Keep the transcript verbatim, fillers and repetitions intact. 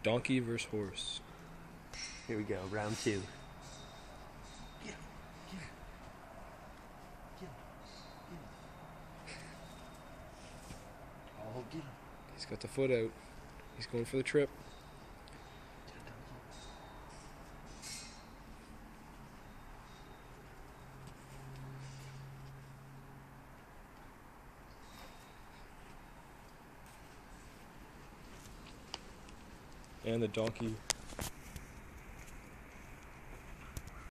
Donkey versus horse. Here we go, round two. Get him. Get him. Get him. Get him. Oh, get him. He's got the foot out. He's going for the trip. And the donkey